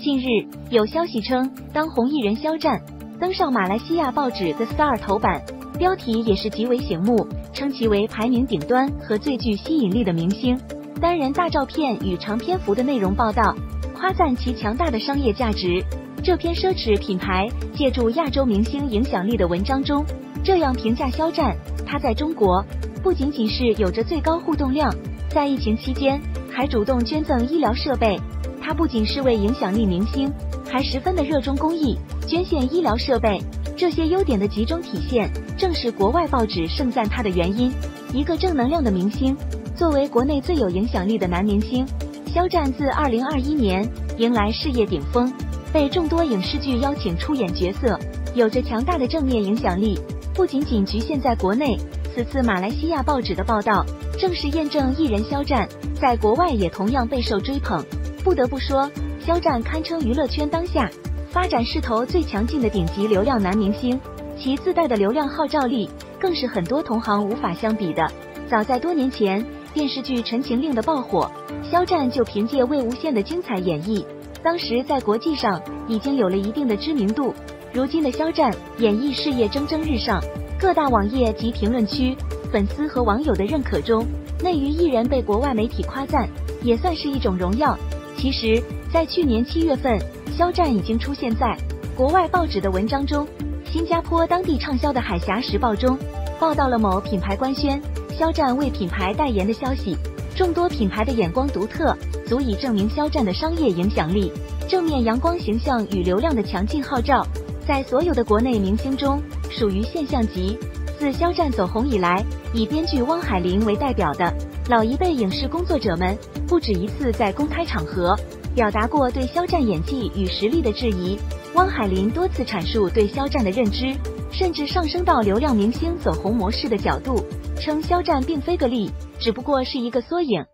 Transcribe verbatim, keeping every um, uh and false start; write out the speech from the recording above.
近日有消息称，当红艺人肖战登上马来西亚报纸 The Star 头版，标题也是极为醒目，称其为排名顶端和最具吸引力的明星。单人大照片与长篇幅的内容报道，夸赞其强大的商业价值。这篇奢侈品牌借助亚洲明星影响力的文章中，这样评价肖战：他在中国不仅仅是有着最高互动量，在疫情期间还主动捐赠医疗设备。他不仅是位影响力明星，还十分的热衷公益，捐献医疗设备。这些优点的集中体现，正是国外报纸盛赞他的原因。一个正能量的明星，作为国内最有影响力的男明星，肖战自二零二一年迎来事业顶峰，被众多影视剧邀请出演角色，有着强大的正面影响力，不仅仅局限在国内。此次马来西亚报纸的报道，正是验证艺人肖战在国外也同样备受追捧。不得不说，肖战堪称娱乐圈当下发展势头最强劲的顶级流量男明星，其自带的流量号召力更是很多同行无法相比的。早在多年前，电视剧《陈情令》的爆火，肖战就凭借魏无羡的精彩演绎，当时在国际上已经有了一定的知名度。如今的肖战演艺事业蒸蒸日上，各大网页及评论区，粉丝和网友的认可中，内娱艺人被国外媒体夸赞，也算是一种荣耀。其实，在去年七月份，肖战已经出现在国外报纸的文章中。新加坡当地畅销的《海峡时报》中报道了某品牌官宣肖战为品牌代言的消息。众多品牌的眼光独特，足以证明肖战的商业影响力、正面阳光形象与流量的强劲号召，在所有的国内明星中属于现象级。自肖战走红以来，以编剧汪海林为代表的老一辈影视工作者们不止一次在公开场合表达过对肖战演技与实力的质疑。汪海林多次阐述对肖战的认知，甚至上升到流量明星走红模式的角度，称肖战并非个例，只不过是一个缩影。